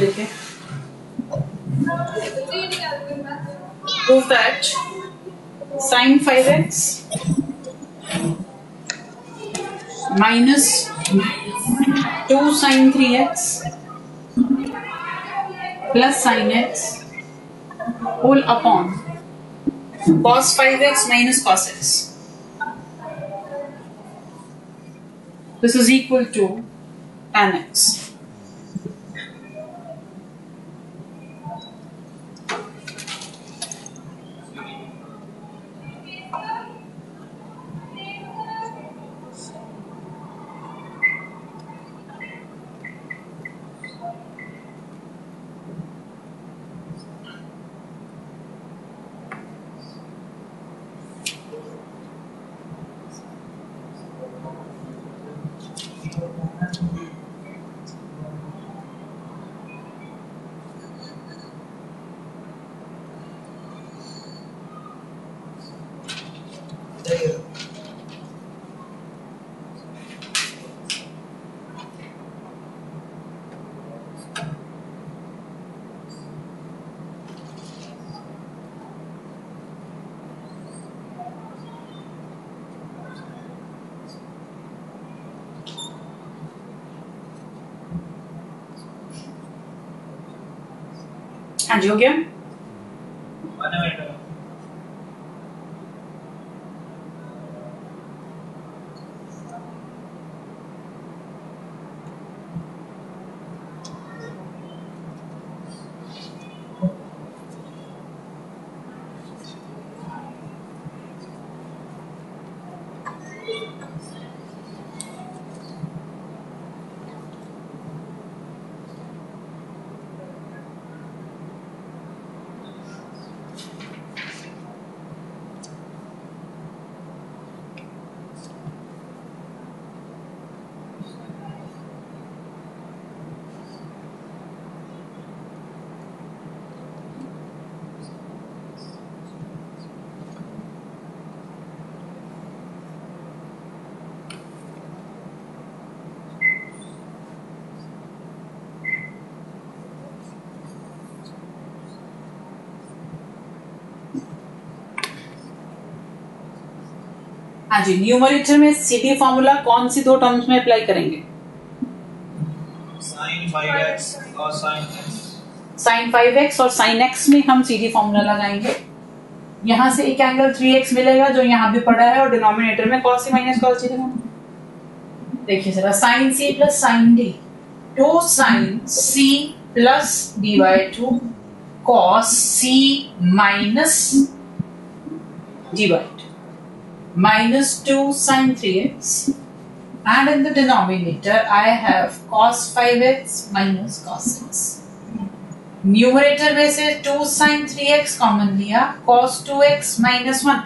देखें. Prove that sin 5x minus 2 sin 3x plus sin x whole upon cos 5x minus cos x. This is equal to tan x. हाँ जी, हो गया. हाँ जी, numerator में सीधी formula कौन सी दो terms में अप्लाई करेंगे? sin 5x और sin x. sin 5x और sin x में हम सीधी फॉर्मूला लगाएंगे. यहाँ से एक एंगल 3x मिलेगा जो यहाँ भी पड़ा है और डिनोमिनेटर में cos c minus cos d देगा. देखिए जरा, sin c plus sin d, 2 sin c plus d/2 cos c minus d/2 minus 2 sin 3x, and in the denominator I have cos 5x minus cos x. Numerator में से 2 sin 3x common लिया, cos 2x minus 1,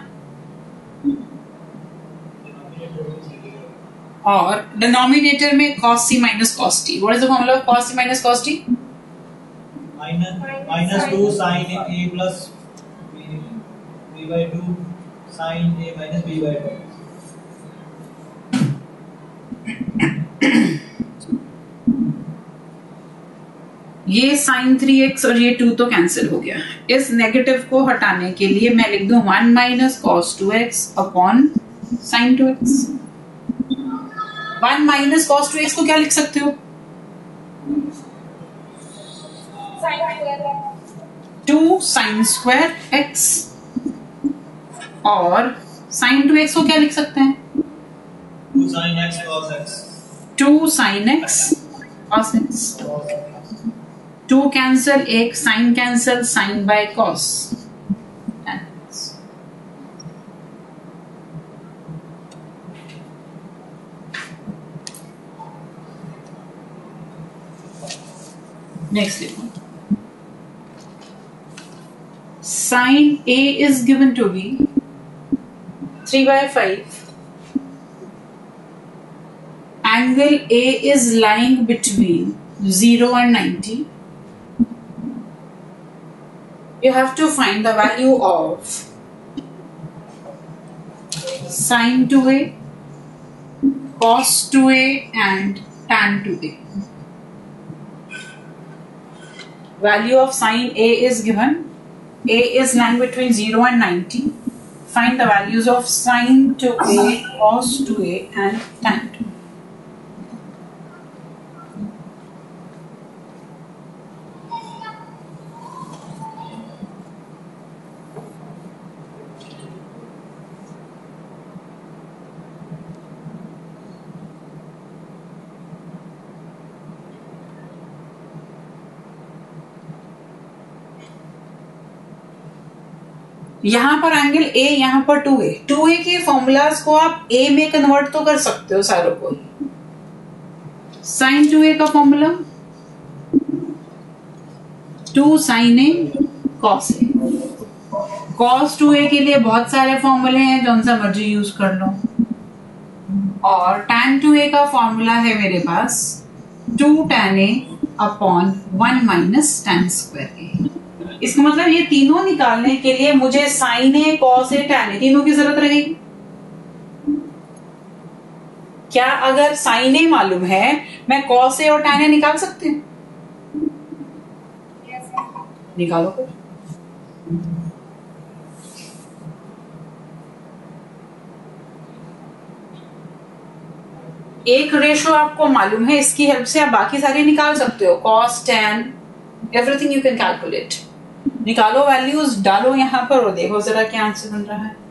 और denominator में cos c minus cos t. What is the formula of cos c minus cos t? minus 2 sin a plus b/2 sin a minus b/2. ये sin 3x और ये 2 तो cancel हो गया. इस negative को हटाने के लिए मैं लिख दूं 1 minus cos 2x upon sin 2x. 1 minus cos 2x को क्या लिख सकते हो? 2 sin square x, और sin 2x को क्या लिख सकते हैं? 2 sin x cos x. 2 sin x cos x. 2 cancel, एक sin cancel, sin by cos. Next one. Sin A is given to be 3/5. Angle A is lying between 0 and 90. You have to find the value of sin 2A, cos 2A and tan 2A. Value of sine A is given. A is lying between 0 and 90. Find the values of sine 2A, cos 2A and tan 2A. यहां पर angle A, यहां पर 2A। 2A के formulas को आप A में convert तो कर सकते हो सारों को। साइन 2A का formula 2 sin A cos A। cos 2A के लिए बहुत सारे फॉर्मूले हैं, जो सा मर्जी यूज कर लो। और tan 2A का फॉर्मूला है मेरे पास 2 tan A upon 1 minus tan square A। इसका मतलब ये तीनों निकालने के लिए मुझे sin A, cos A, tan A तीनों की जरूरत रहेगी। क्या अगर sin A मालूम है मैं cos A और tan A निकाल सकते हैं? निकालो फिर। एक रेशो आपको मालूम है, इसकी हेल्प से आप बाकी सारे निकाल सकते हो। cos, tan, everything you can calculate. निकालो वैल्यूज, डालो यहां पर और देखो जरा क्या आंसर बन रहा है।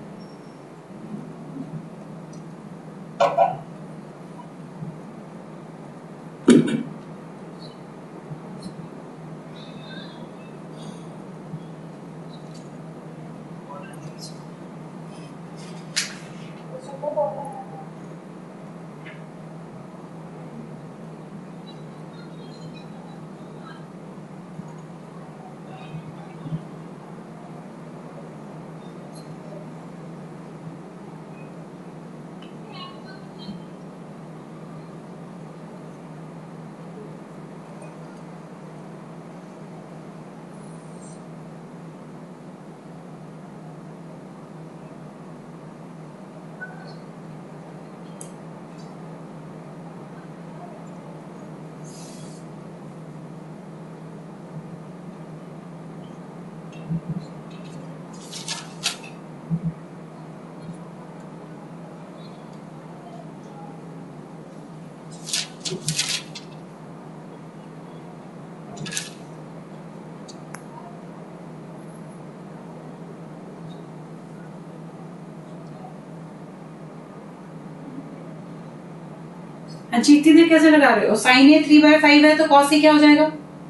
अच्छा इतने कैसे लगा रहे हो? साइन ए 3/5 है तो कॉस ए क्या हो जाएगा?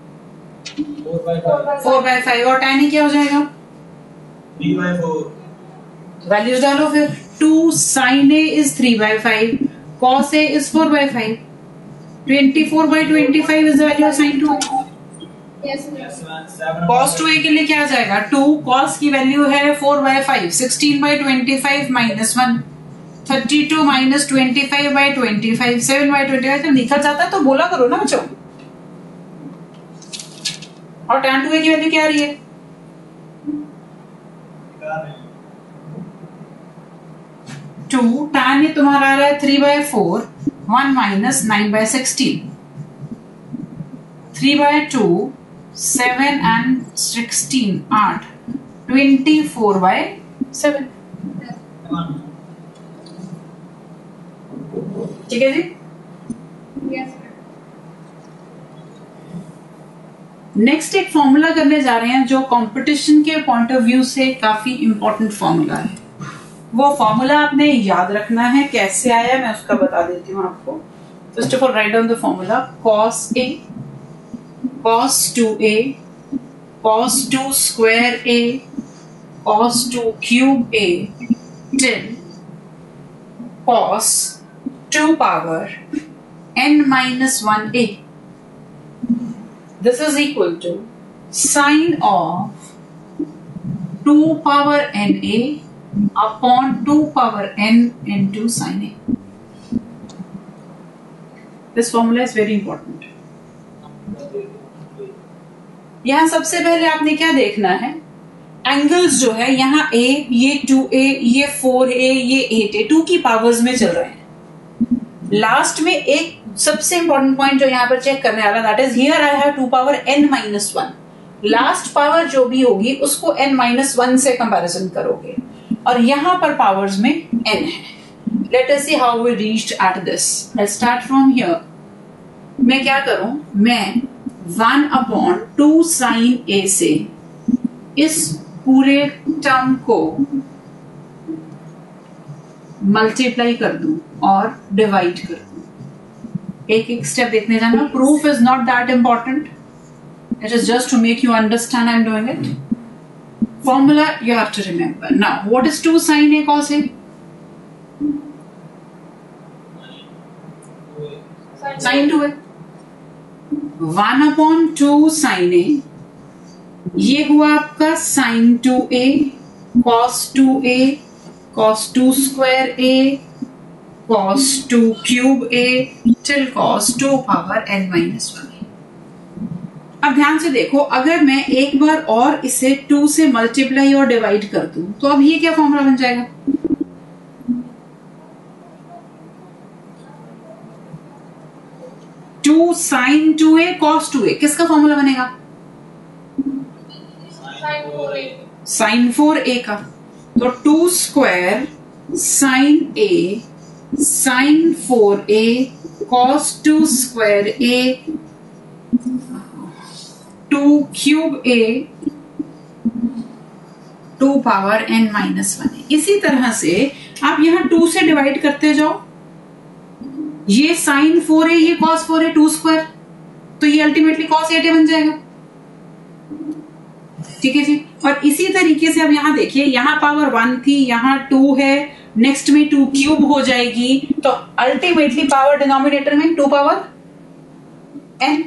4/5 और tan ए क्या हो जाएगा? 3/4। वैल्यूज डालो फिर। 2 sin A is 3/5, cos A is 4/5, 24/25 is the value of sin 2A। cos 2A के लिए क्या आ जाएगा? 2 cos की वैल्यू है 4/5, 16/25 minus 1, 32 minus 25/25, 7/25। जब निकल जाता है तो बोला करो ना बच्चों। और tan 2A की वैल्यू क्या आ रही है? 2 tan A तुम्हारा आ रहा है 3/4, 1 minus 9/16, 3/2, 7 and 16, 8, 24/7। ठीक है जी। नेक्स्ट एक फॉर्मूला करने जा रहे हैं जो कंपटीशन के पॉइंट ऑफ व्यू से काफी इंपॉर्टेंट फॉर्मूला है। वो फॉर्मूला आपने याद रखना है, कैसे आया मैं उसका बता देती हूँ आपको। First off all write down the formula. cos A, cos 2A, cos 2 square A, cos 2 cube A till cos 2 power n minus 1A. This is equal to sine of 2 power na upon 2 power n into sine A. This formula is very important. यहां सबसे पहले आपने क्या देखना है? Angles जो है यहाँ A, ये 2A, ये 4A, ये 8A, 2 की पावर्स में चल रहे हैं। लास्ट में एक सबसे इंपॉर्टेंट पॉइंट जो यहाँ पर चेक करने वाला, that is here I have 2 power n minus 1। Last power जो भी होगी उसको n-1 से कंपैरिजन करोगे, और यहां पर पावर्स में n है. Let us see how we reached at this. Let's start from here. मैं क्या करूं, मैं 1/2 साइन a से इस पूरे टर्म को मल्टीप्लाई कर दूं और डिवाइड कर दूं. एक एक स्टेप देखने जाना. Proof is not that important, it is just to make you understand I am doing it. Formula you have to remember. Now what is 2 sin a cos a? sin 2a. 1/2 sin a, ये हुआ आपका sin 2a cos 2a cos 2 square a cos 2 cube a till cos 2 power n-1a. अब ध्यान से देखो, अगर मैं एक बार और इसे 2 से मल्टीप्लाई और डिवाइड कर दूं तो अब ये क्या फॉर्मूला बन जाएगा? To sign 2a cos 2a, किसका फॉर्मूला बनेगा? साइन 4a का. तो 2 square sine a sine 4a cos 2 square a 2 cube a 2 power n-1. इसी तरह से आप यहां 2 से डिवाइड करते जाओ. ये साइन 4a, ये cos 4a 2 स्क्वायर, तो ये अल्टीमेटली cos 8a बन जाएगा. ठीक है जी. और इसी तरीके से अब यहां देखिए, यहां पावर 1 थी, यहां 2 है, नेक्स्ट में 2 क्यूब हो जाएगी, तो अल्टीमेटली पावर डिनोमिनेटर में 2 पावर n.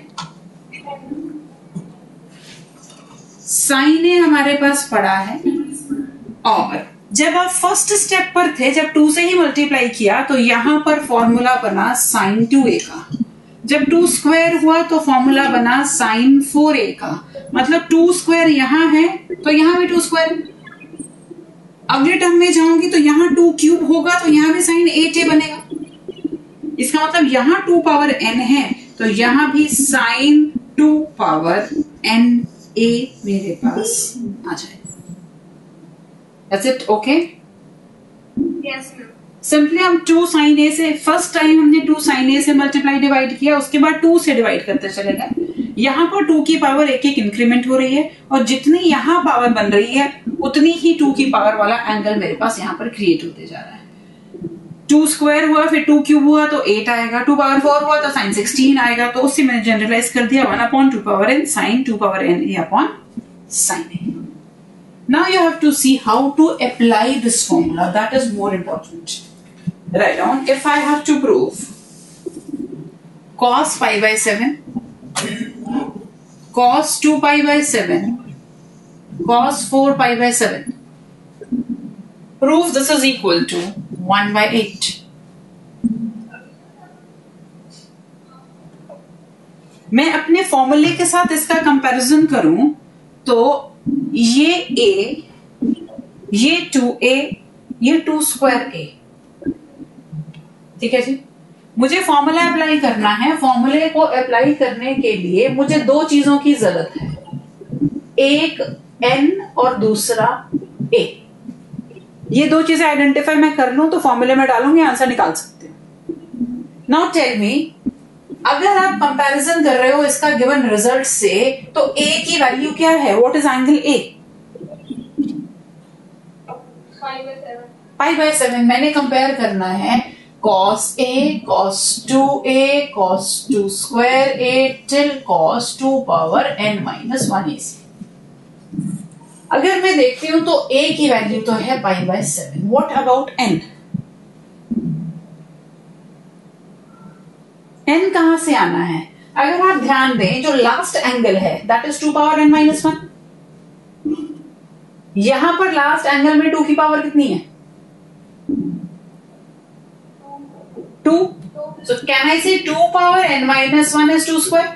साइन ए हमारे पास पड़ा है, और जब आप फर्स्ट स्टेप पर थे, जब 2 से ही मल्टीप्लाई किया तो यहां पर फॉर्मूला बना साइन 2a का. जब 2 स्क्वायर हुआ तो फॉर्मूला बना साइन 4a का. मतलब 2 स्क्वायर यहां है तो यहां भी 2 स्क्वायर. अगले टर्म में जाऊंगी तो यहां 2 क्यूब होगा तो यहां भी साइन 8a बनेगा. इसका मतलब यहां 2 पावर n है तो यहां भी साइन 2 पावर n a मेरे पास आ जाएगा. That's it, okay? Yes, ma'am. Simply हम 2 sin a से, फर्स्ट टाइम हमने 2 sin a से मल्टीप्लाई डिवाइड किया, उसके बाद 2 से डिवाइड करते चले गए. यहाँ पर 2 की पावर एक एक इंक्रीमेंट हो रही है, और जितनी यहाँ पावर बन रही है उतनी ही 2 की पावर वाला एंगल मेरे पास यहाँ पर क्रिएट होते जा रहा है. 2 स्क्वायर हुआ, फिर 2 क्यूब हुआ तो 8 आएगा, 2 पावर 4 हुआ तो साइन 16 आएगा. तो उससे मैंने जनरलाइज कर दिया 1/2 power n sine 2 power n a upon sine a. Now you have to see how to apply this formula. That is more important. Write down, if I have to prove cos pi by 7, cos 2 pi by 7, cos 4 pi by 7, prove this is equal to 1/8. मैं अपने फॉर्मूले के साथ इसका comparison करूं तो ये a, ये 2a, ये 2 स्क्वायर a. ठीक है जी. मुझे फॉर्मूला अप्लाई करना है. फॉर्मूले को अप्लाई करने के लिए मुझे 2 चीजों की जरूरत है, एक n और दूसरा a. ये 2 चीजें आइडेंटिफाई मैं कर लूं तो फॉर्मूले में डालूंगी, आंसर निकाल सकते हो. नाउ टेल मी, अगर आप कंपैरिजन कर रहे हो इसका गिवन रिजल्ट से, तो a की वैल्यू क्या है? What is angle a? Pi by 7. मैंने कंपेयर करना है cos a, cos 2a, cos 2 square a till cos 2 power n-1a. अगर मैं देखती हूं तो a की वैल्यू तो है pi by 7. What about n? n कहां से आना है? अगर आप ध्यान दें, जो लास्ट एंगल है दैट इज 2 पावर n-1. यहां पर लास्ट एंगल में 2 की पावर कितनी है? 2. So can I say 2 power n-1 is 2 square?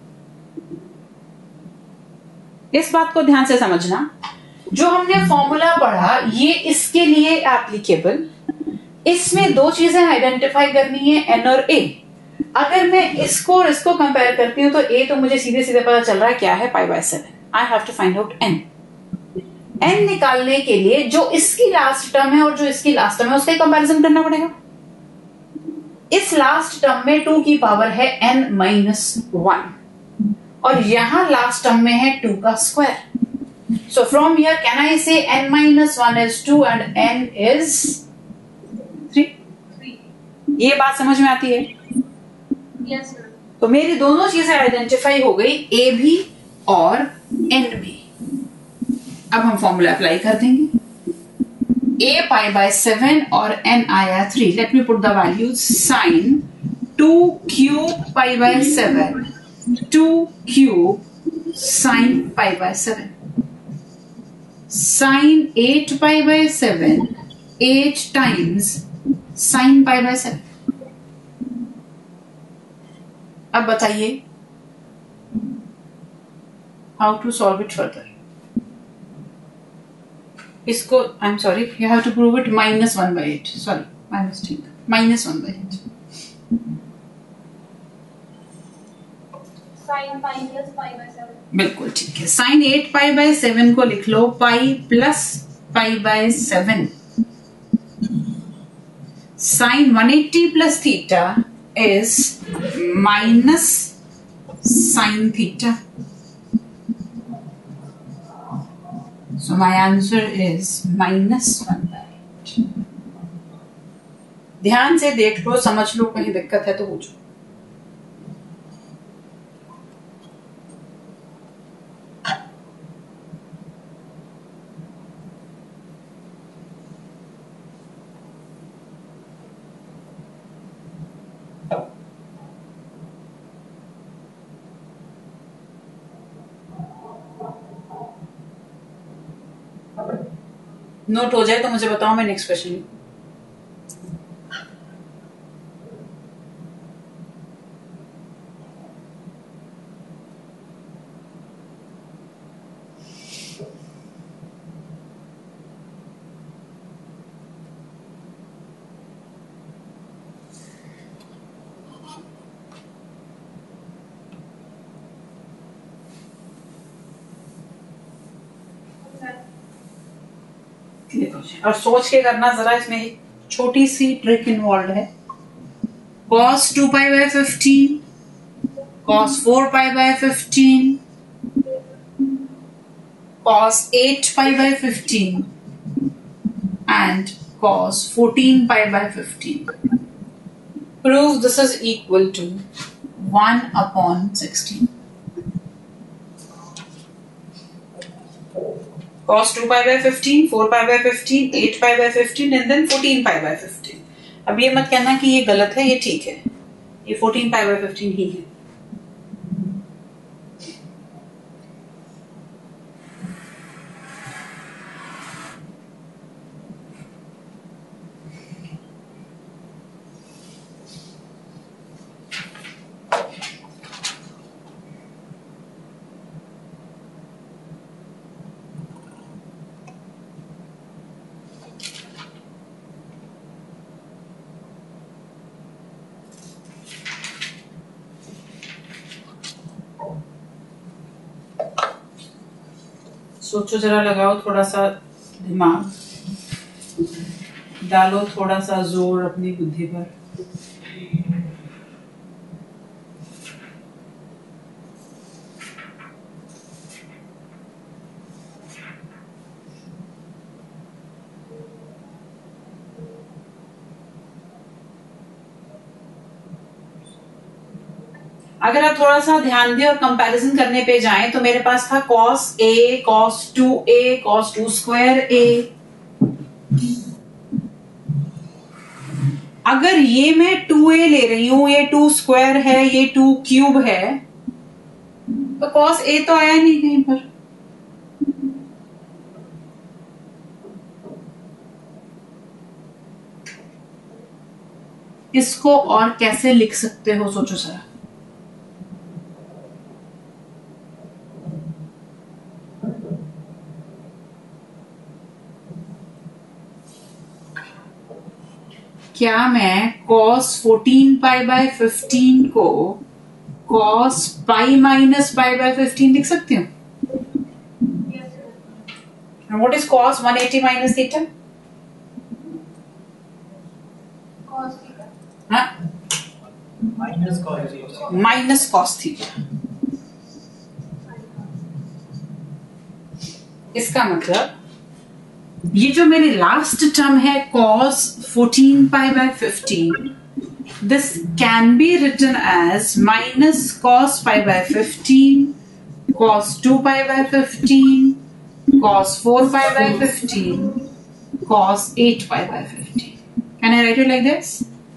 इस बात को ध्यान से समझना. जो हमने फॉर्मूला पढ़ा ये इसके लिए एप्लीकेबल. इसमें 2 चीजें आइडेंटिफाई करनी है, n और a. अगर मैं इसको और इसको कंपेयर करती हूं तो a तो मुझे सीधे सीधे पता चल रहा है क्या है, pi by 7. I have to find out n. n निकालने के लिए जो इसकी लास्ट टर्म है और जो इसकी लास्ट टर्म है उसका कंपैरिजन करना पड़ेगा. इस लास्ट टर्म में 2 की पावर है n माइनस 1 और यहां लास्ट टर्म में है 2 का square. So from here can I say n minus 1 is 2 and n is 3? ये बात समझ में आती है? Yes, ma'am. तो मेरी दोनों चीजें आइडेंटिफाई हो गई, a भी और n भी. अब हम फॉर्मूला अप्लाई कर देंगे. a pi by 7 और n आया 3. Let me put the values. Sin 2 cube pi by 7, 2 cube sin pi by 7. Sin 8 pi by 7, 8 times sin pi by 7. अब बताइए how to solve it further. इसको I am sorry, you have to prove it -1/8. Sorry, my mistake. -1/8. Sin pi plus pi by 7. बिल्कुल ठीक है. Sign 8 pi by 7 को लिख लो pi plus pi by 7. Sine 180 plus theta is minus sine theta. So my answer is -1/8. ध्यान से देख लो, समझ लो, कहीं दिक्कत है तो पूछो. नोट हो जाए तो मुझे बताओ, मैं नेक्स्ट क्वेश्चन. और सोच के करना जरा, इसमें एक छोटी सी ट्रिक इन्वॉल्व है. cos 2 pi by 15, cos 4 pi by 15, cos 8 pi by 15 and cos 14 pi by 15. Prove this is equal to 1/16. cos 2 pi by 15, 4 pi by 15, 8 pi by 15 and then 14 pi by 15. अब ये मत कहना कि ये गलत है, ये ठीक है. ये 14 pi by 15 ही है. सोचो जरा, लगाओ थोड़ा सा दिमाग, डालो थोड़ा सा जोर अपनी बुद्धि पर. अगर आप थोड़ा सा ध्यान दें और कंपैरिजन करने पे जाएं तो मेरे पास था cos a, cos 2a, cos 2 square a. अगर ये मैं 2a ले रही हूं, ये 2 स्क्वायर है, ये 2 क्यूब है, तो cos a तो आया नहीं कहीं पर. इसको और कैसे लिख सकते हो, सोचो जरा. क्या मैं cos 14 पाई बाय 15 को cos pi minus pi by 15 लिख सकती हूँ? what is cos 180 minus theta? Cos theta. हाँ, minus cos theta. Minus cos theta. इसका मतलब ये जो मेरी लास्ट टर्म है cos 14 pi by 15, this can be written as minus cos pi by 15, cos 2 pi by 15, cos 4 pi by 15, cos 8 pi by 15. Can I write it like this?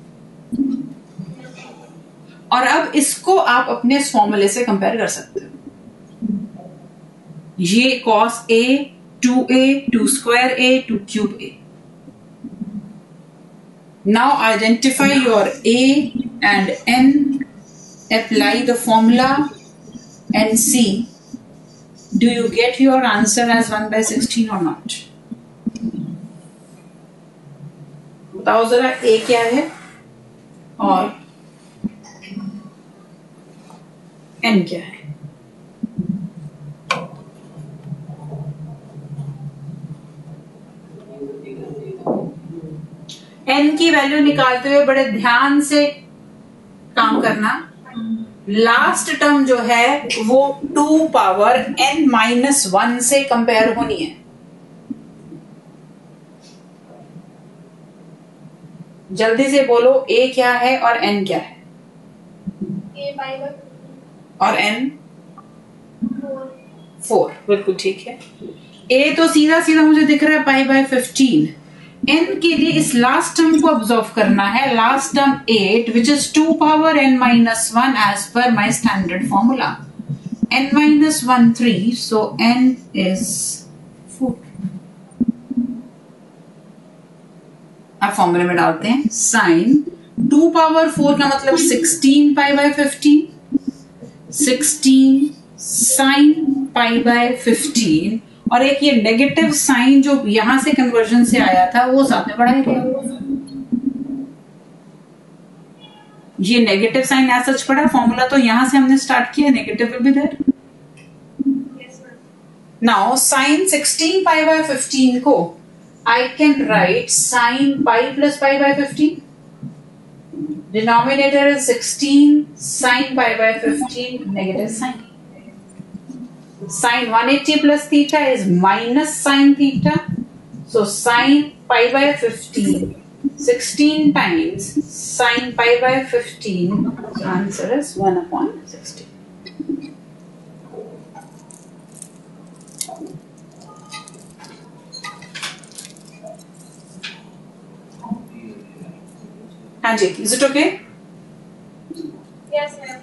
और अब इसको आप अपने इस फॉर्मूले से कंपेयर कर सकते हो. ये cos a, 2a, 2 square a, 2 cube a. Now identify your a and n, apply the formula and see do you get your answer as 1 by 16 or not. बताओ जरा a क्या है और n क्या है. n की वैल्यू निकालते हुए बड़े ध्यान से काम करना. लास्ट टर्म जो है वो 2 पावर n माइनस 1 से कंपेयर होनी है. जल्दी से बोलो a क्या है और n क्या है. A pi by और n 4. 4. बिल्कुल ठीक है. a तो सीधा सीधा मुझे दिख रहा है पाई बाय 15. n के लिए इस लास्ट टर्म को ऑब्जर्व करना है. Last term 8 which is 2 power n minus 1 as per my standard formula. n minus 1 3, so n is 4. अब फॉर्मूले में डालते हैं. साइन 2 पावर 4 का मतलब 16 pi by 15, 16 sine pi by 15, और एक ये नेगेटिव साइन जो यहां से कन्वर्जन से आया था वो साथ में बढ़ा ही गया. ये नेगेटिव साइन एज सच पड़ा. फॉर्मूला तो यहां से हमने स्टार्ट किया. Negative will be there. Yes, ma'am. Now sine 16 pi by 15 को I can write sine pi plus pi by 15. Denominator is 16 sine pi by 15 negative sine. Sin 180 plus theta is minus sin theta. So sin pi by 15, 16 times sin pi by 15. So answer is 1 upon 16. हाँ जी, is it okay? Yes, ma'am.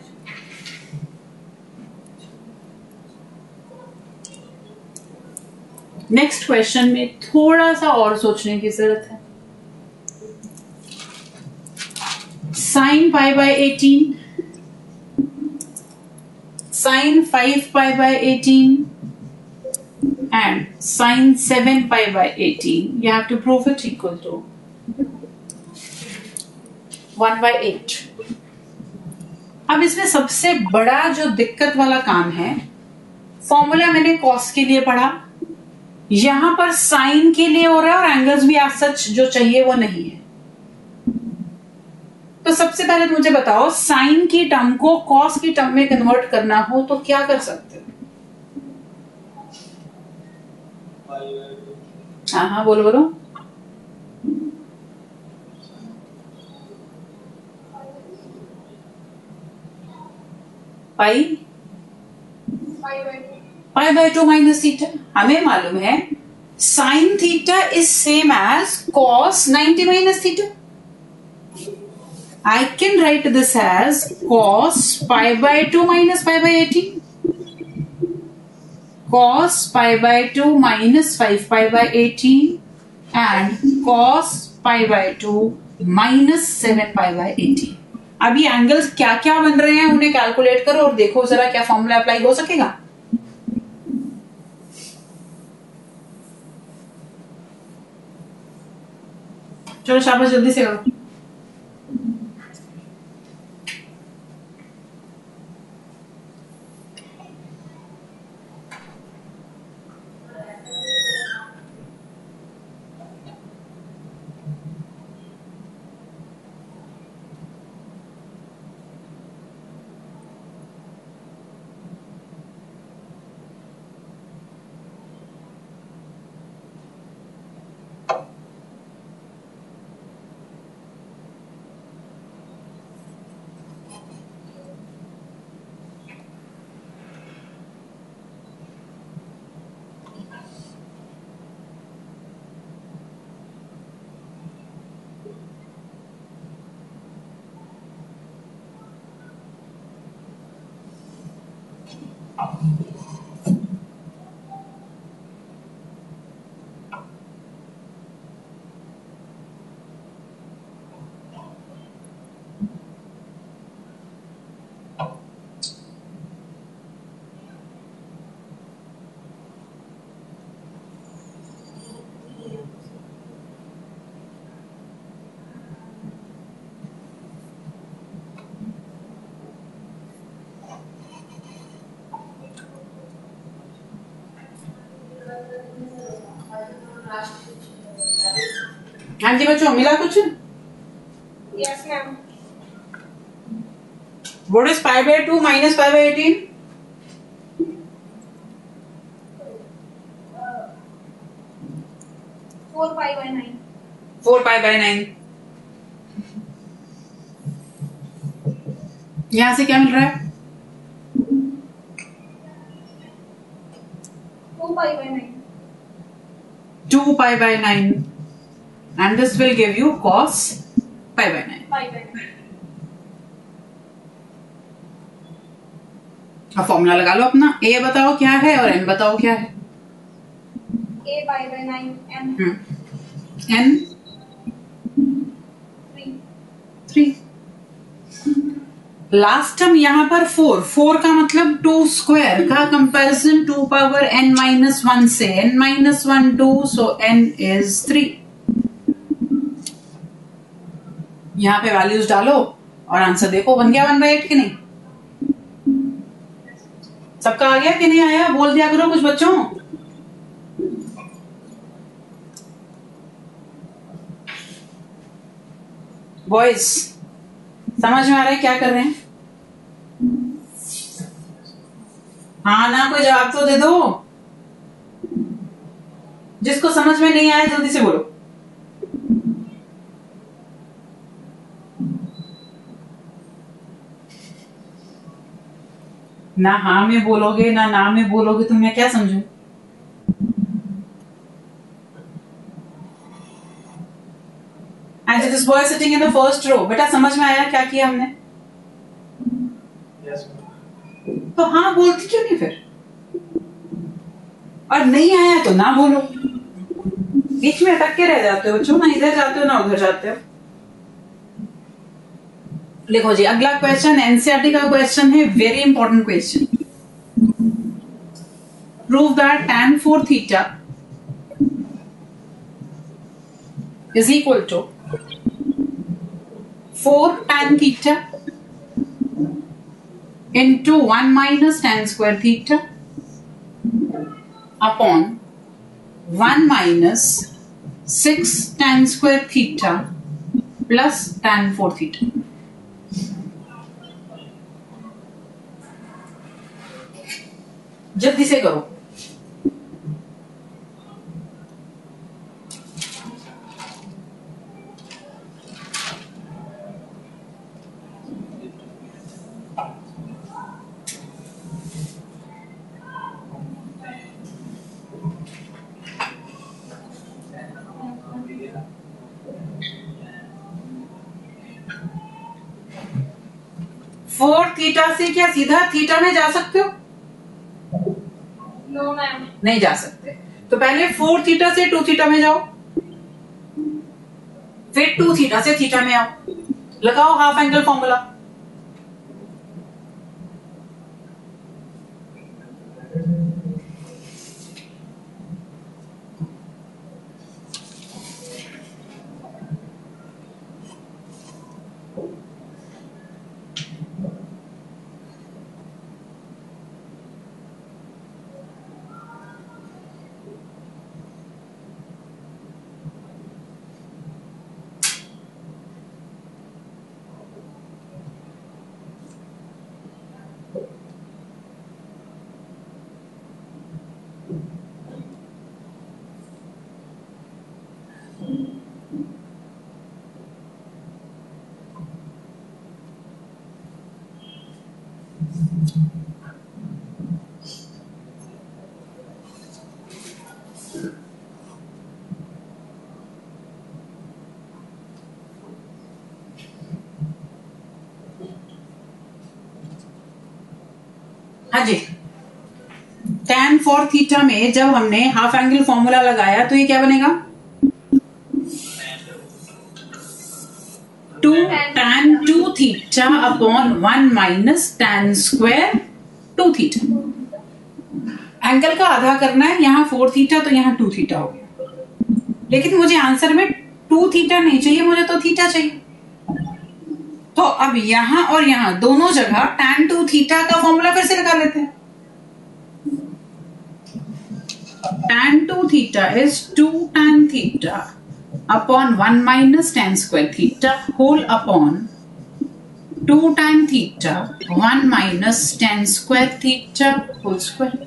Next question में थोड़ा सा और सोचने की जरूरत है. Sine pi by 18, sine 5 pi by 18 and sine 7 pi by 18. You have to prove it equal to 1 by 8. अब इसमें सबसे बड़ा जो दिक्कत वाला काम है, फॉर्मूला मैंने कॉस के लिए पढ़ा, यहां पर साइन के लिए हो रहा है और एंगल्स भी आज सच जो चाहिए वो नहीं है. तो सबसे पहले मुझे बताओ, साइन की टर्म को कॉस की टर्म में कन्वर्ट करना हो तो क्या कर सकते हो? हाँ हाँ बोलो बोलो. Pi pi by 2 minus theta. हमें मालूम है sine theta is same as cos 90 minus theta. I can write this as cos pi by 2 minus pi by 18, cos pi by 2 minus 5 pi by 18 and cos pi by 2 minus 7 pi by 18. अब ये angles क्या क्या बन रहे हैं उन्हें calculate करो और देखो जरा क्या फॉर्मूला अप्लाई हो सकेगा. चलो शाबाश, जल्दी से करो. हाँ जी बच्चों, मिला कुछ? Yes, ma'am. What is pi by 2 minus pi by 18? 4 pi by 9. 4 pi by 9. यहां से क्या मिल रहा है? 2 pi by 9. 2 pi by 9. And this will give you cos pi by 9. Pi by 9. अब फॉर्मूला लगा लो अपना. a बताओ क्या है और n बताओ क्या है. A pi by 9 and n 3. 3. Last term यहाँ पर 4 का मतलब 2 स्क्वायर का कंपैरिजन 2 पावर n माइनस 1 से. n minus 1 2, so n is 3. यहाँ पे वैल्यूज डालो और आंसर देखो. बन गया 1/8 कि नहीं? सबका आ गया कि नहीं आया? बोल दिया करो कुछ बच्चों. बॉयज समझ में आ रहा है क्या कर रहे हैं? हाँ ना, कोई जवाब तो दे दो. जिसको समझ में नहीं आया जल्दी से बोलो. ना हाँ में बोलोगे ना में बोलोगे तो मैं क्या समझूं? And this boy sitting in the first row. बेटा समझ में आया क्या किया हमने? Yes, ma'am. तो हाँ बोलती क्यों नहीं फिर? और नहीं आया तो ना बोलो. बीच में अटक के रह जाते हो बच्चों, ना इधर जाते हो ना उधर जाते हो. लिखो जी अगला क्वेश्चन एनसीईआरटी का क्वेश्चन है. Very important question. Prove that tan 4 theta is equal to 4 tan theta into 1 minus tan square theta upon 1 minus 6 tan square theta plus tan 4 theta. जल्दी से करो. फोर थीटा से क्या सीधा थीटा में जा सकते हो? No, ma'am. नहीं जा सकते. तो पहले 4 थीटा से 2 थीटा में जाओ, फिर 2 थीटा से थीटा में आओ. लगाओ हाफ एंगल फॉर्मूला. हाँ जी. tan 4 थीटा में जब हमने हाफ एंगल फॉर्मूला लगाया तो ये क्या बनेगा? 2 tan 2 theta upon 1 minus tan square 2 theta. Angle का आधा करना है. यहाँ 4 थीटा तो यहाँ 2 थीटा हो गया. लेकिन मुझे आंसर में 2 थीटा नहीं चाहिए, मुझे तो थीटा चाहिए. तो अब यहां और यहां दोनों जगह tan 2 थीटा का फॉर्मूला फिर से लगा लेते हैं. tan 2 theta is 2 tan theta upon 1 minus tan square theta whole upon 2 tan theta 1 minus tan square theta whole square.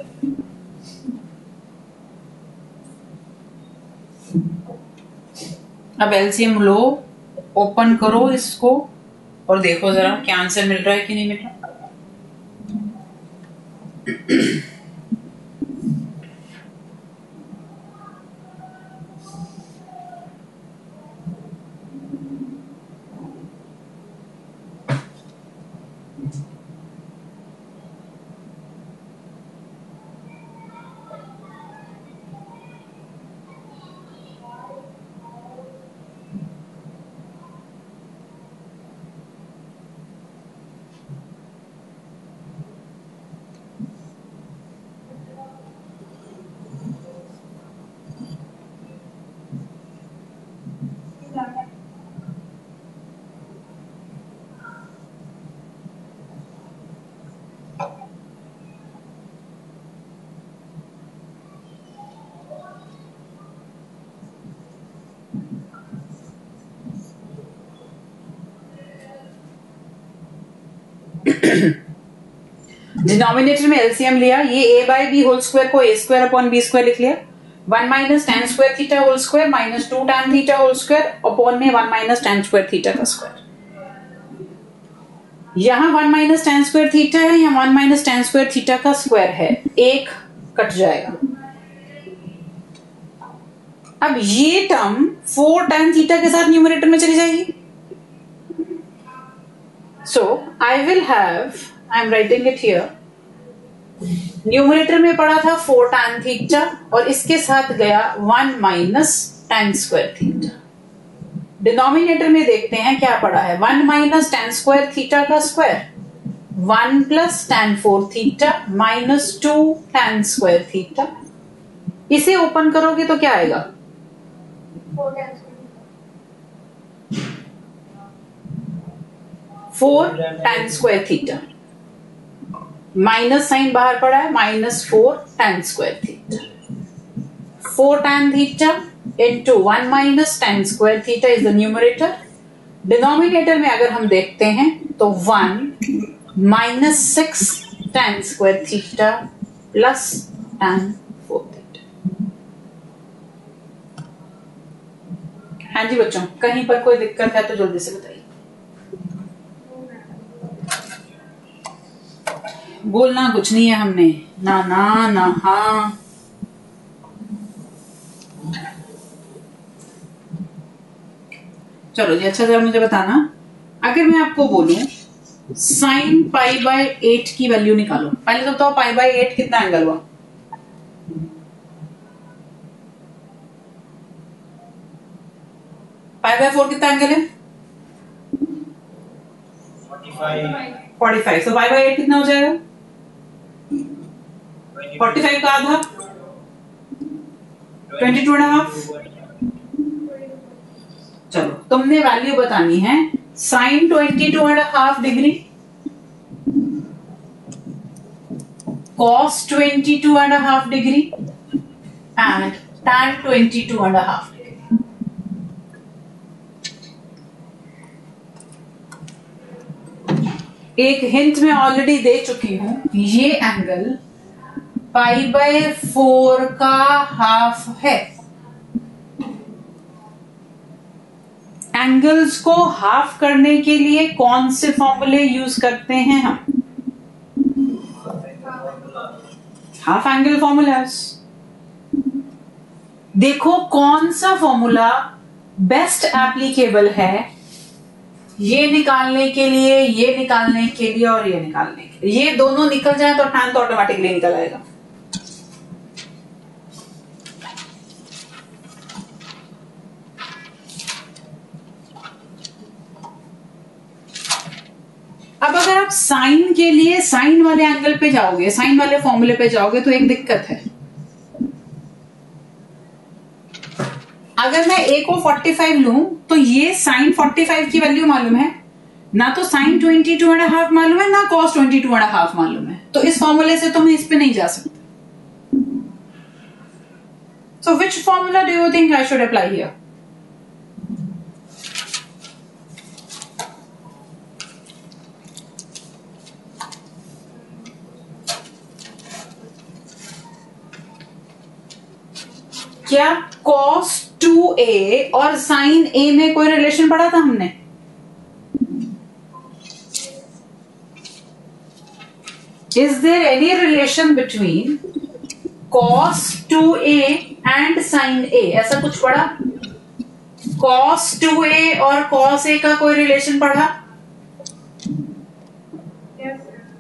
अब एलसीएम लो, ओपन करो इसको और देखो जरा क्या आंसर मिल रहा है कि नहीं मिल रहा। डिनोमिनेटर में एलसीएम लिया, ये a by b whole square को a square upon b square लिख लिया, 1 minus tan square theta whole square minus 2 tan theta whole square upon में 1 माइनस tan स्क्वायर थीटा का स्क्वायर। यहां 1 माइनस tan स्क्वायर थीटा है, यहां 1 minus tan square theta का square है, एक कट जाएगा। अब ये टर्म 4 tan थीटा के साथ न्यूमरेटर में चली जाएगी। So I will have, I am writing it here, numerator में पड़ा था 4 tan थीटा और इसके साथ गया 1 minus tan square theta. Denominator में देखते हैं क्या पड़ा है, 1 माइनस tan स्क्वायर थीटा का square, 1 plus tan 4 theta minus 2 tan square theta. इसे ओपन करोगे तो क्या आएगा, 4 tan square theta, minus sign बाहर पड़ा है, minus 4 tan square theta, 4 tan theta into 1 minus tan square theta is the numerator. Denominator में अगर हम देखते हैं तो 1 minus 6 tan square theta plus tan 4 theta. हाँ जी बच्चों, कहीं पर कोई दिक्कत है तो जल्दी से बताइए। बोलना कुछ नहीं है हमने, ना ना ना हाँ। चलो जी, अच्छा जरा मुझे बताना, अगर मैं आपको बोलूं साइन पाई बाय 8 की वैल्यू निकालो, पहले तो बताओ पाई बाय 8 कितना एंगल हुआ, पाई बाय 4 कितना एंगल है, 45। तो पाई बाय 8 कितना हो जाएगा, 45 का आधा 22.5। चलो तुमने वैल्यू बतानी है sine 22.5 degree, cos 22.5 degree and tan 22.5 degree. एक हिंट मैं ऑलरेडी दे चुकी हूं, ये एंगल पाई बाय 4 का हाफ है। एंगल्स को हाफ करने के लिए कौन से फॉर्मूले यूज करते हैं हम, हाफ एंगल फॉर्मूलास। देखो कौन सा फॉर्मूला बेस्ट एप्लीकेबल है ये निकालने के लिए, ये निकालने के लिए और ये निकालने के लिए। ये दोनों निकल जाए तो टैन तो ऑटोमेटिकली निकल आएगा। अब अगर आप साइन के लिए साइन वाले एंगल पे जाओगे, साइन वाले फॉर्मूले पे जाओगे तो एक दिक्कत है। अगर मैं a को 45 लूं तो ये साइन 45 की वैल्यू मालूम है ना, तो साइन 22.5 मालूम है ना, कॉस 22.5 मालूम है। तो इस फॉर्मूले से तो मैं इस पे नहीं जा सकता। So which formula do you think I should apply here? क्या cos 2a और sin a में कोई रिलेशन पढ़ा था हमने? Is there any relation between cos 2a and sin a? ऐसा कुछ पढ़ा? cos 2a और cos a का कोई रिलेशन पढ़ा? Yes,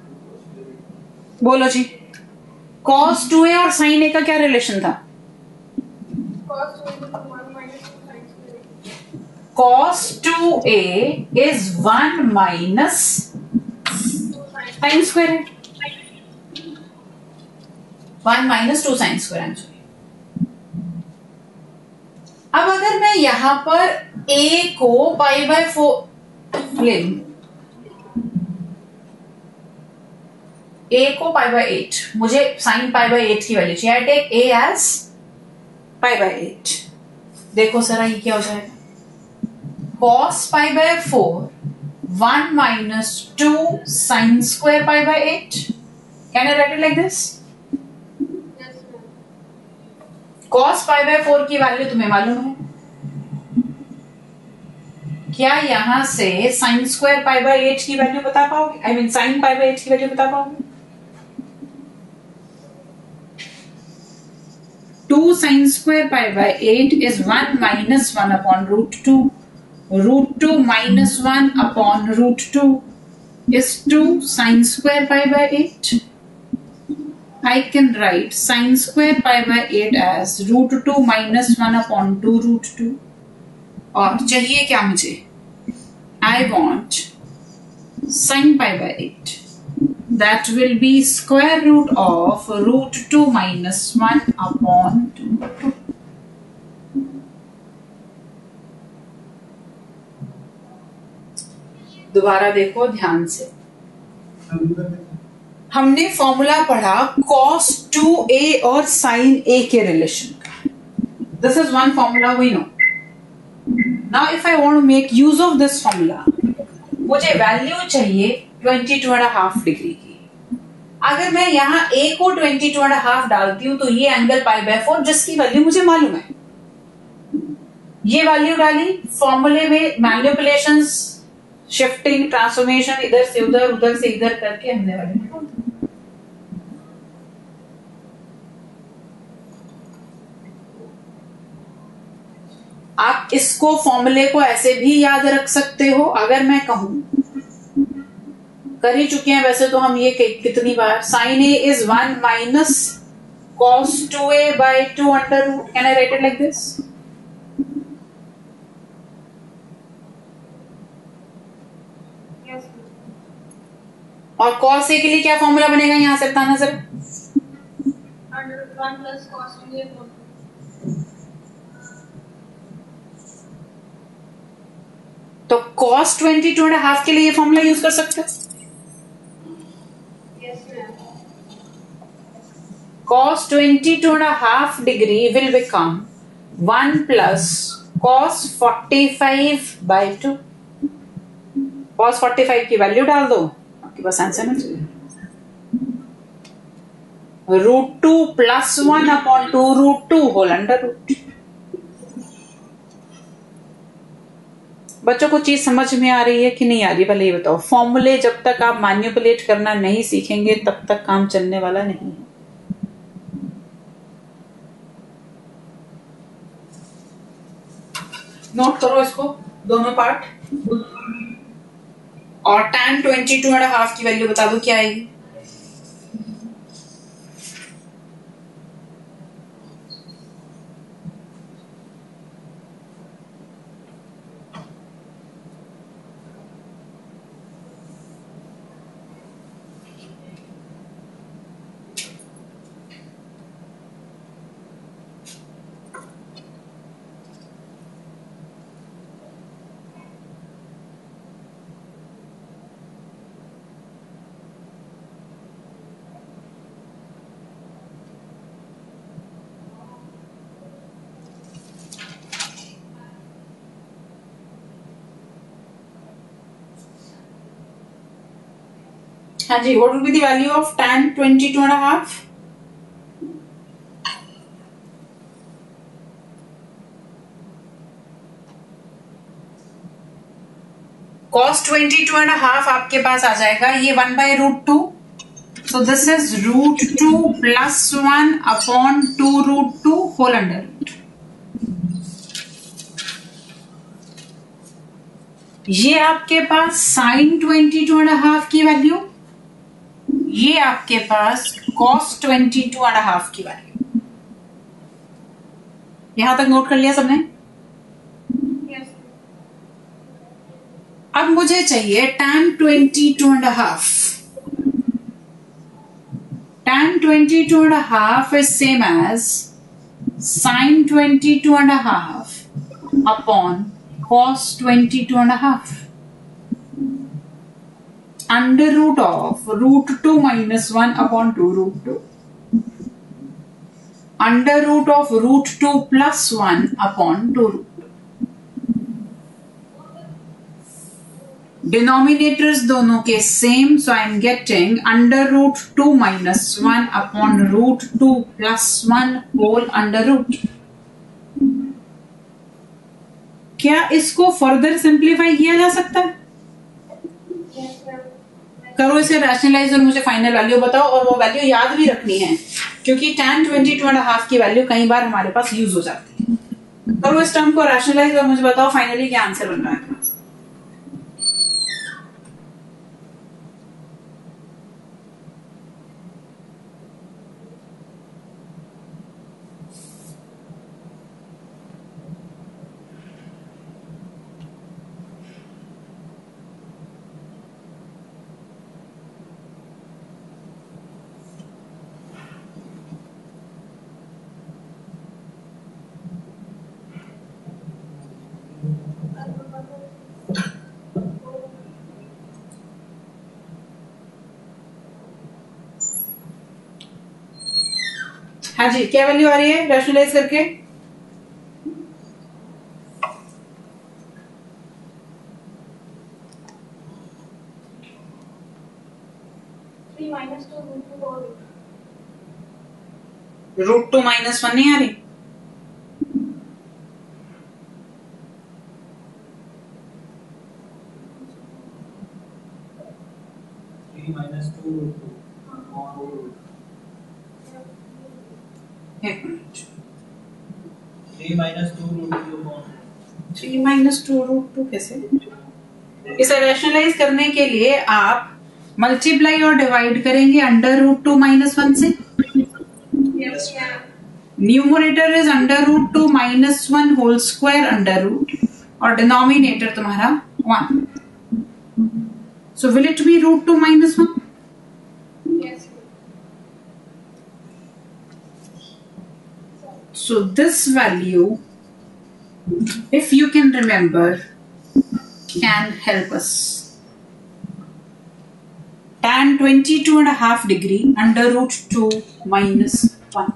बोलो जी. cos 2a और sin a का क्या रिलेशन था? cos 2 is 1 minus 2 sin square. cos 2a is 1 minus 2 sin sin square है. 1 minus 2 sin square I'm sorry. अब अगर मैं यहां पर a को पाई बाय 4 ले लूं, a को पाई बाय 8, मुझे sin पाई बाय 8 की वैल्यू चाहिए. I take a as pi by 8. देखो सरा ये क्या हो जाएगा? cos pi by 4 1 minus 2 sin square pi by 8. Can I write it like this? Yes, ma'am. cos pi by 4 की वैल्यू तुम्हें मालूम है? क्या यहां से sin square pi by 8 की वैल्यू बता पाओगे? I mean sin pi by 8 की वैल्यू बता पाओगे? 2 sin square pi by 8 is 1 minus 1 upon root 2. Root 2 minus 1 upon root 2 is 2 sin square pi by 8. I can write sin square pi by 8 as root 2 minus 1 upon 2 root 2. और चाहिए क्या मुझे? I want sin pi by 8. That will be square root of root 2 minus 1 upon 2. दोबारा देखो ध्यान से. हमने formula पढ़ा cos 2a और sin a के रिलेशन का. This is one formula we know. Now if I want to make use of this formula, मुझे वैल्यू चाहिए 22.5 डिग्री की. अगर मैं यहाँ a को 22.5 डालती हूँ तो ये एंगल पाई बाय 4 जिसकी वैल्यू मुझे मालूम है. ये वैल्यू डाली फॉर्मूले में, मैनिपुलेशंस, शिफ्टिंग, ट्रांसफॉर्मेशन, इधर से उधर, उधर से इधर करके हमने वैल्यू निकाल दी. आप इसको फॉर्मूले को ऐसे भी याद रख सकते हो. अगर मैं कहूं, कर ही चुके हैं वैसे तो हम ये कितनी बार, sin a is 1 minus cos 2a by 2 under root. Can I write it like this? Yes, ma'am. और cos a के लिए क्या फॉर्मूला बनेगा यहां से बताना sir? Under 1 plus cos 2a whole. तो cos 22.5 के लिए ये फॉर्मूला यूज कर सकते हो. Yes, ma'am. cos 22.5 degree will become 1 plus cos 45 by 2. cos 45 की वैल्यू डाल दो, आपके पास आंसर मिल जाएगा. Root 2 plus 1 upon 2 root 2 whole under root. बच्चों को चीज समझ में आ रही है कि नहीं आ रही? भले ये बताओ. फॉर्मूले जब तक आप मैनिपुलेट करना नहीं सीखेंगे तब तक काम चलने वाला नहीं है. नोट करो इसको, दोनों पार्ट. और tan 22.5 की वैल्यू बता दो क्या आएगी. हाँ जी, what will be the value of tan 22.5? cos 22.5 आपके पास आ जाएगा, ये 1/√2, so this is √2 plus 1 upon 2√2 whole under root. ये आपके पास sin 22.5 की वैल्यू, ये आपके पास cos 22.5 की वैल्यू। यहां तक नोट कर लिया सबने? Yes. अब मुझे चाहिए tan 22.5. tan 22.5 is same as sin 22.5 upon cos 22.5. Under root of √2 minus 1 upon 2√2. Under root of √2 plus 1 upon 2√2. Denominators दोनों के same, so I am getting under √2 minus 1 upon √2 plus 1 whole under root. क्या इसको further simplify किया जा सकता है? Yes, ma'am. करो इसे रैशनलाइज और मुझे फाइनल वैल्यू बताओ, और वो वैल्यू याद भी रखनी है क्योंकि tan 22.5 की वैल्यू कई बार हमारे पास यूज हो जाती है। करो इस टर्म को रैशनलाइज और मुझे बताओ फाइनली क्या आंसर बन रहा है। हाँ जी, क्या वैल्यू आ रही है रैशनलाइज करके? 3 minus 2 √2 और √2 minus 1 नहीं आ रही? एक मिनट, 3 minus 2 √2 upon 3 minus 2√2 कैसे? इसे रैशनलाइज करने के लिए आप मल्टीप्लाई और डिवाइड करेंगे अंडर √2 minus 1 से। Yes, ma'am. Numerator is under √2 minus 1 whole square under root, और डिनोमिनेटर तुम्हारा 1. So will it be √2 minus 1? Yes. So this value, if you can remember, can help us. Tan 22.5 degree under √2 minus 1.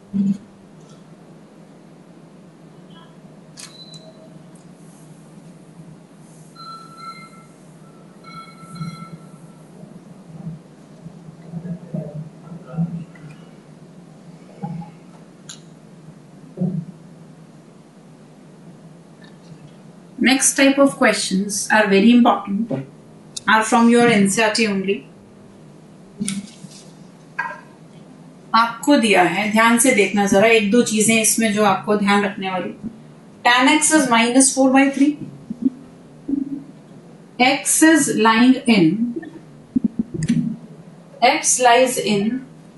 Next type of questions are very important, are from your NCERT only. आपको दिया है, ध्यान से देखना जरा, एक दो चीजें इसमें जो आपको ध्यान रखने वाली। tan x is -4/3. X is lying in, X lies in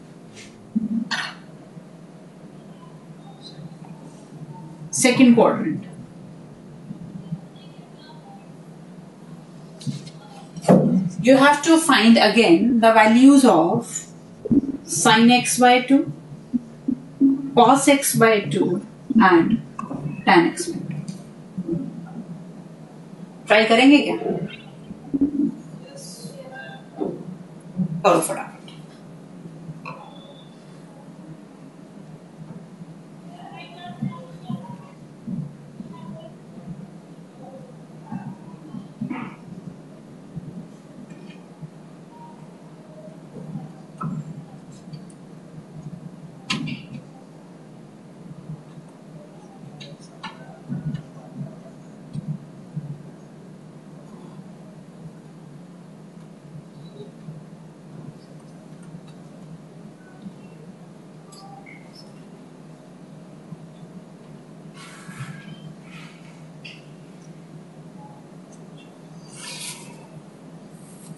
second quadrant. You have to find again the values of sin x by 2, cos x by 2 and tan x by 2. Try करेंगे क्या? करो फटाफट।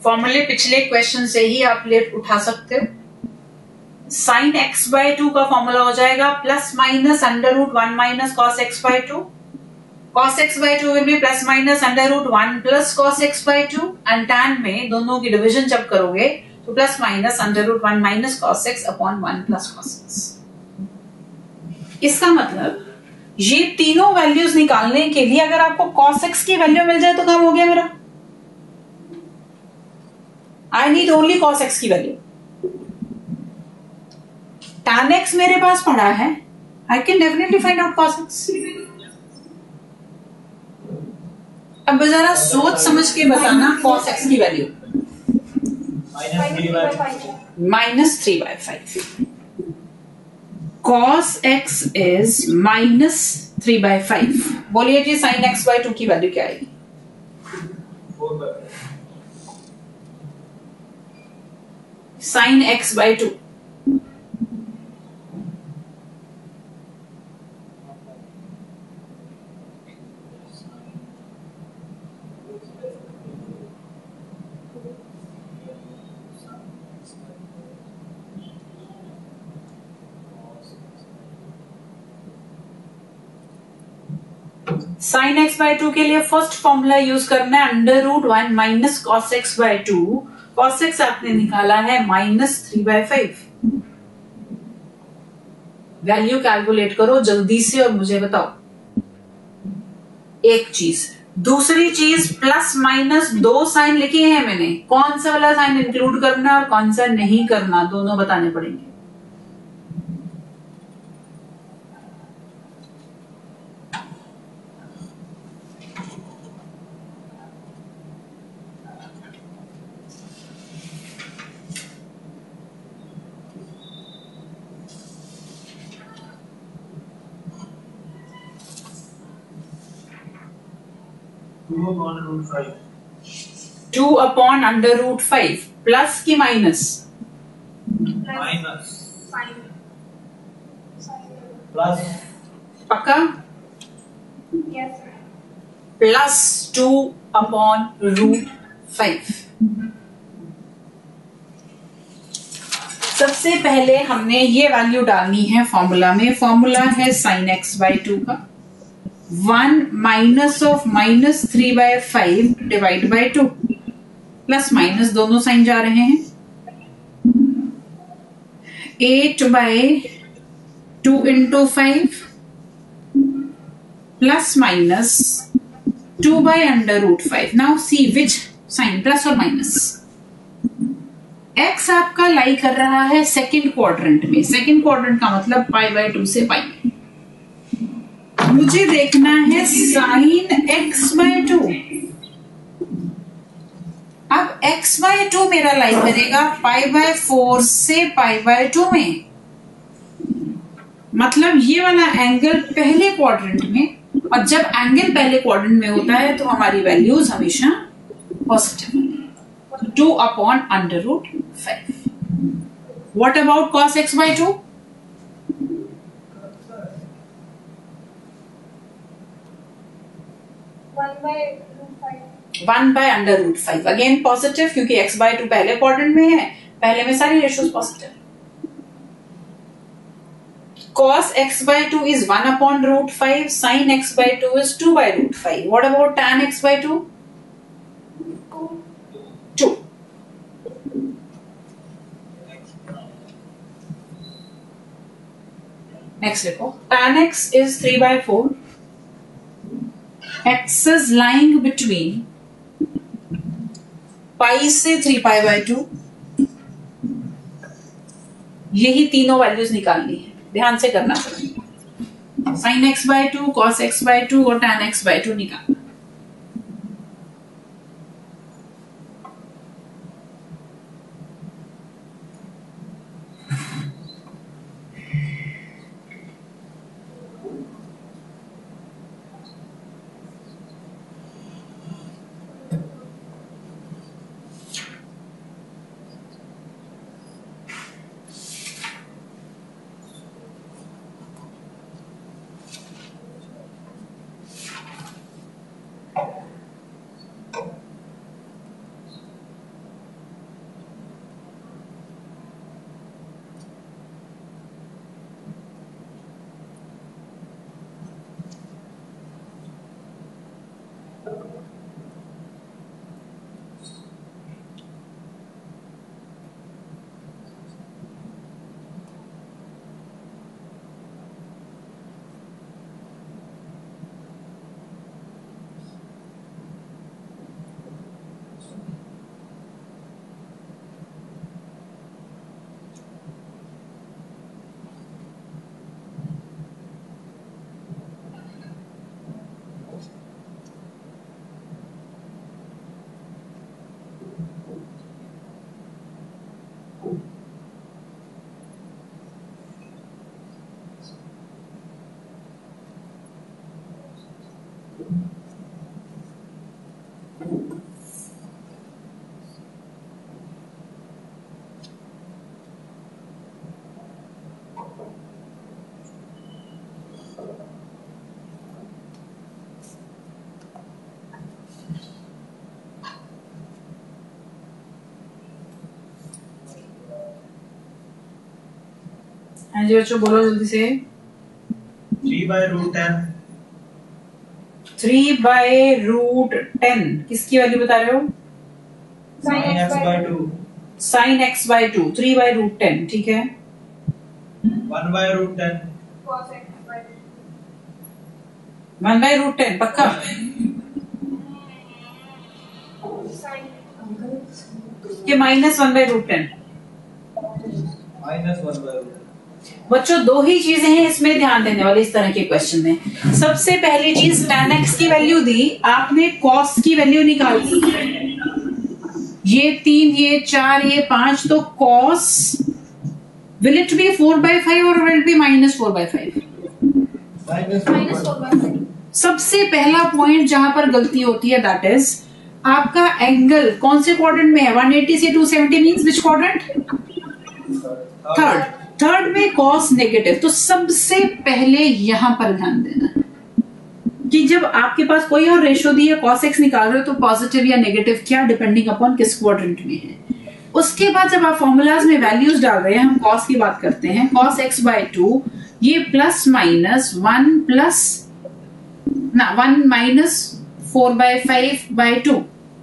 फॉर्मूले पिछले question से ही आप ले उठा सकते हो। साइन एक्स बाय 2 का फॉर्मूला हो जाएगा plus minus under root 1 minus cos x by 2। cos x by 2 will be plus minus under root 1 plus cos x by 2 and tan में दोनों की डिवीजन जब करोगे तो plus minus under root 1 minus cos x upon 1 plus cos x। इसका मतलब ये तीनों वैल्यूज निकालने के लिए अगर आपको cos x की वैल्यू मिल जाए तो काम हो गया मेरा। I need only cos x की वैल्यू। tan x मेरे पास पड़ा है, I can definitely find out cos x। अब जरा सोच समझ के बताना cos x की value minus 3/5। cos x is minus 3/5। बोलिए जी sin x by 2 की वैल्यू क्या आएगी? sin x by 2 sine x by 2 के लिए फर्स्ट फॉर्मूला यूज करना है under root 1 minus cos x by 2। Cos x आपने निकाला है माइनस 3/5। वैल्यू कैलकुलेट करो जल्दी से और मुझे बताओ। एक चीज, दूसरी चीज प्लस माइनस दो साइन लिखे हैं मैंने, कौन सा वाला साइन इंक्लूड करना और कौन सा नहीं करना दोनों बताने पड़ेंगे। Two upon under root 5 plus की माइनस प्लस पक्का Yes, sir. Plus 2 upon root 5। सबसे पहले हमने ये वैल्यू डालनी है फॉर्मूला में। फॉर्मूला है साइन एक्स बाय 2 का 1 minus of minus 3/5 divide by 2। Plus minus दोनों साइन जा रहे हैं। 8/2 into 5 plus minus 2 by under root 5। Now see which sign plus और माइनस। x आपका लाई कर रहा है सेकंड क्वाड्रेंट में। सेकंड क्वाड्रेंट का मतलब π/2 से π में। मुझे देखना है साइन x/2। अब x/2 मेरा लाई करेगा π/4 से π/2 में। मतलब ये वाला एंगल पहले क्वाड्रेंट में, और जब एंगल पहले क्वाड्रेंट में होता है तो हमारी वैल्यूज हमेशा positive. 2 upon under root 5। What about cos x/2? 1 by under root 5। Again positive क्योंकि x/2 पहले क्वाड्रेंट में है, पहले में सारी ratios positive. cos x/2 is 1 upon root 5. Sin x/2 is 2 by root 5. What about tan x/2? 2. Next देखो, tan x is 3/4. X is lying between pi से 3π/2। यही तीनों वैल्यूज निकालनी है, ध्यान से करना पड़ेगा। साइन x/2, cos x/2 और tan x/2 निकालना। हाँ जी बच्चों बोलो जल्दी से। 3/√10 3/√10 किसकी वैल्यू बता रहे हो? Sin sin x x by 2 sin x/2 3/√10 ठीक है। 1/√10 cos x by 1/√10 पक्का? sin कि -1/√10? -1/√10। बच्चों दो ही चीजें हैं इसमें ध्यान देने वाली इस तरह के क्वेश्चन में। सबसे पहली चीज tan x की वैल्यू दी, आपने cos की वैल्यू निकाली। ये 3, ये 4, ये 5, तो cos will it be 4/5 or will it be -4/5? -4/5 सबसे पहला पॉइंट जहां पर गलती होती है दैट इज आपका एंगल कौन से क्वाड्रेंट में है? 180 से 270 मींस विच क्वाड्रेंट? थर्ड में cos नेगेटिव। तो सबसे पहले यहां पर ध्यान देना कि जब आपके पास कोई और रेशो दी है, cos x निकाल रहे हो तो पॉजिटिव या नेगेटिव क्या, डिपेंडिंग अपॉन किस क्वाड्रेंट में है। उसके बाद जब आप फॉर्मूलाज में वैल्यूज डाल रहे हैं, हम cos की बात करते हैं, cos x/2 ये plus minus 1 minus 4/5/2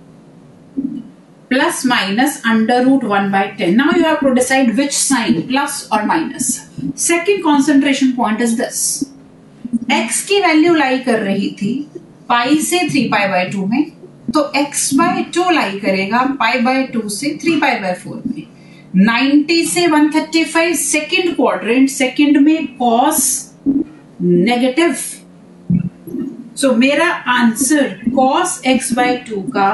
plus minus √1/10. Now you have to decide which sign, plus or minus. Second concentration point is this. x की वैल्यू लाई कर रही थी पाई से 3π/2 में, तो x/2 लाई करेगा π/2 से 3π/4 में। 90 से 135 सेकेंड क्वाड्रेंट, सेकेंड में cos नेगेटिव। सो मेरा आंसर cos x/2 का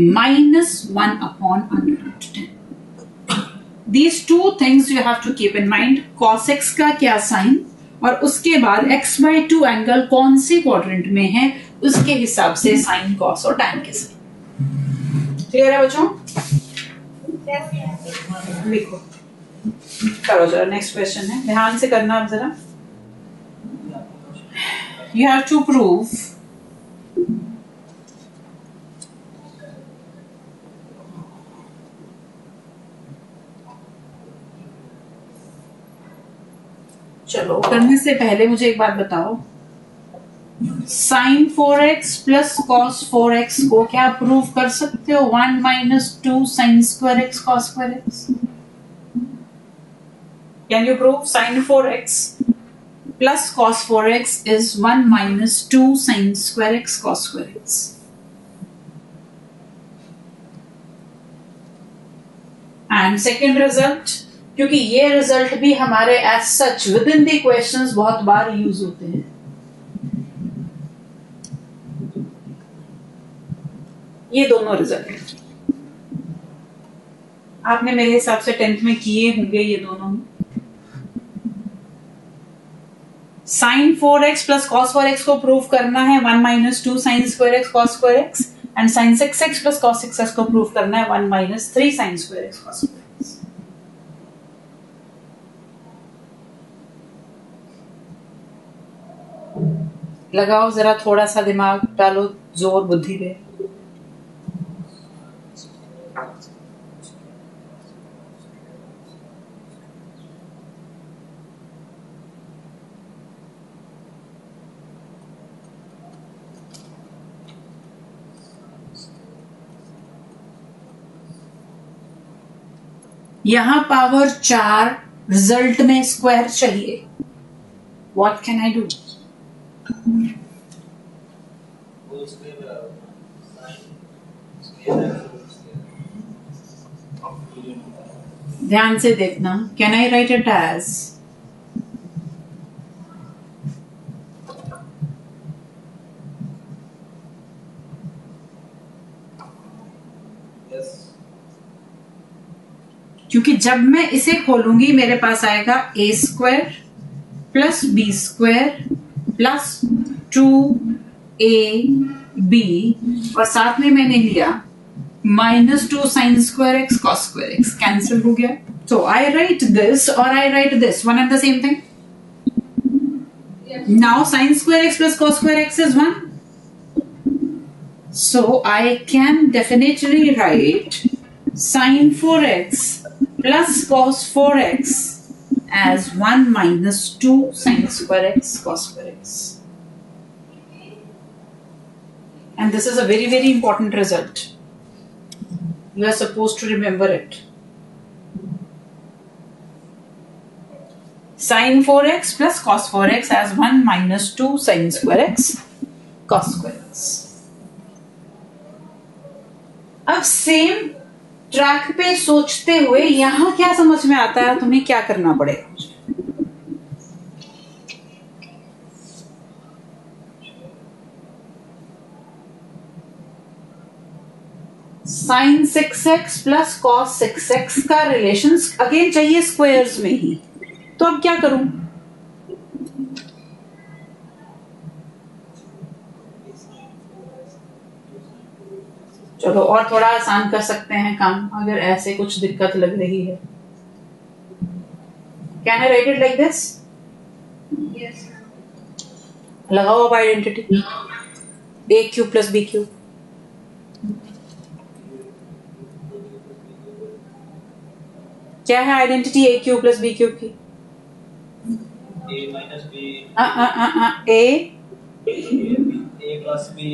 -1/√10. These two things you have to keep in mind. cos x का क्या साइन और उसके बाद x/2 एंगल कौन से क्वाड्रेंट में है, उसके हिसाब से साइन, cos और tan के साइन। क्लियर है बच्चों? लिखो, करो जरा। नेक्स्ट क्वेश्चन है, ध्यान से करना आप जरा। You have to prove चलो करने से पहले मुझे एक बात बताओ, sin 4x plus cos 4x को क्या प्रूव कर सकते हो? 1 - 2 sin square x cos square x। Can you prove sin 4x plus cos 4x is 1 - 2 sin square x cos square x? And second result, क्योंकि ये रिजल्ट भी हमारे as such with in the questions बहुत बार use होते हैं। ये दोनों रिजल्ट आपने मेरे हिसाब से 10th में किए होंगे, ये दोनों। sin 4x plus cos 4x को प्रूव करना है 1 - 2 sin square x cos square x, and sin 6x plus cos 6x को प्रूव करना है 1 - 3 sin square x cos square x। लगाओ जरा, थोड़ा सा दिमाग डालो, जोर बुद्धि पे। यहां पावर 4, रिजल्ट में स्क्वायर चाहिए। What can I do? ध्यान से देखना। Can I write it as क्योंकि जब मैं इसे खोलूंगी मेरे पास आएगा a² + b² + 2 ए बी और साथ में मैंने लिया -2 sin square x cos square x, cancel हो गया. So I write this or I write this, one and the same thing. Yes. Now sin square x plus cos square x is 1. So I can definitely write sin 4x plus cos 4x as 1 minus 2 sin square x cos square x. And this is a very, very important result. You are supposed to remember it. Sin 4x plus cos 4x as 1 minus 2 sin square x cos square x. अब same track पे सोचते हुए यहां क्या समझ में आता है, तुम्हें क्या करना पड़ेगा. Sign 6x plus cos 6x का रिलेशन अगेन चाहिए स्क्वायर्स में ही. तो अब क्या करूं? चलो और थोड़ा आसान कर सकते हैं काम, अगर ऐसे कुछ दिक्कत लग रही है. Can I write it like this? Yes. लगाओ अब identity. A cube plus b cube. क्या है identity a cube plus b cube की? a minus b a a plus b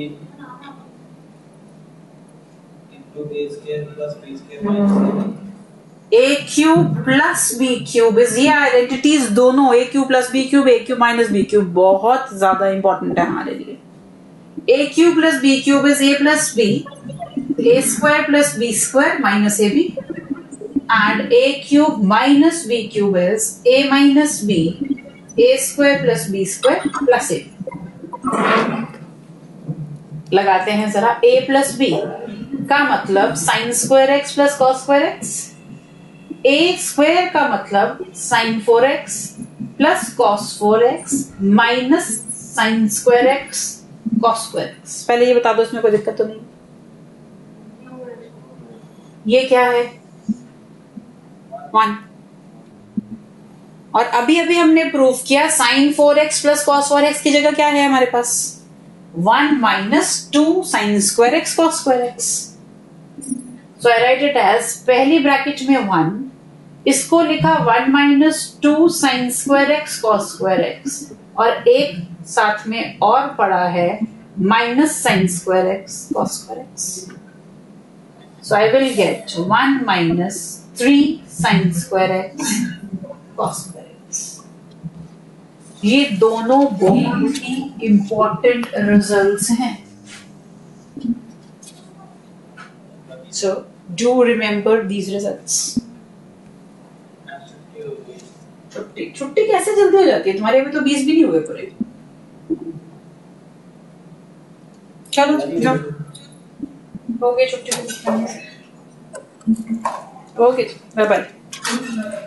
into a square plus b square minus a. A cube plus b cube is, ये identities दोनों a cube plus b cube, a cube minus b cube बहुत ज्यादा important है हमारे लिए. A cube plus b cube is a plus b, a square plus b square minus a b, and a cube minus b cube is a minus b, a square plus b square plus a. लगाते हैं जरा. a plus b का मतलब sin square x plus cos square x, a square का मतलब sin 4x plus cos 4x minus sin square x cos square x. पहले ये बता दो इसमें कोई दिक्कत तो नहीं. ये क्या है? 1. और अभी अभी हमने प्रूव किया sin 4x plus cos 4x की जगह क्या है हमारे पास? 1 minus 2 sin square x cos square x. So I write it as पहली ब्रैकेट में 1, इसको लिखा 1 minus 2 sin square x cos square x, और एक साथ में और पड़ा है minus sin square x cos square x. So I will get 1 minus 3 sin square x cos square x. ये दोनों बहुत ही इंपॉर्टेंट रिजल्ट्स हैं. So do remember these results. छुट्टी कैसे जल्दी हो जाती है तुम्हारे? अभी तो 20 भी नहीं हुए पूरे. चलो जाओ, हो गई छुट्टी. Okay, bye bye.